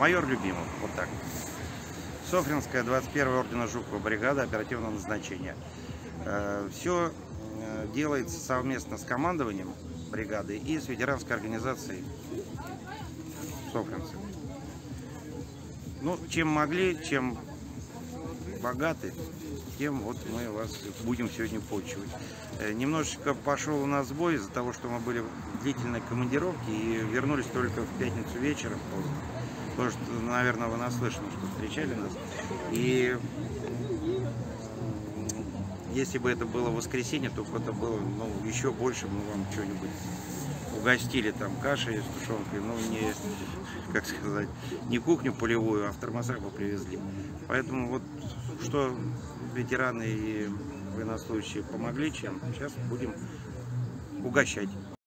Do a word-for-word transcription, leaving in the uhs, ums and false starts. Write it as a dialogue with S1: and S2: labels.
S1: Майор Любимов, вот так. Софринская, двадцать первая ордена Жукова бригада оперативного назначения. Все делается совместно с командованием бригады и с ветеранской организацией софринцев. Ну, чем могли, чем богаты, тем вот мы вас будем сегодня почивать. Немножечко пошел у нас сбой из-за того, что мы были в длительной командировке и вернулись только в пятницу вечером поздно. Потому что, наверное, вы наслышаны, что встречали нас. И если бы это было воскресенье, то это было, ну, еще больше, мы вам что-нибудь угостили, там, кашей с тушенкой, ну, не, как сказать, не кухню полевую, а в тормозах бы привезли. Поэтому вот, что ветераны и военнослужащие помогли чем, сейчас будем угощать.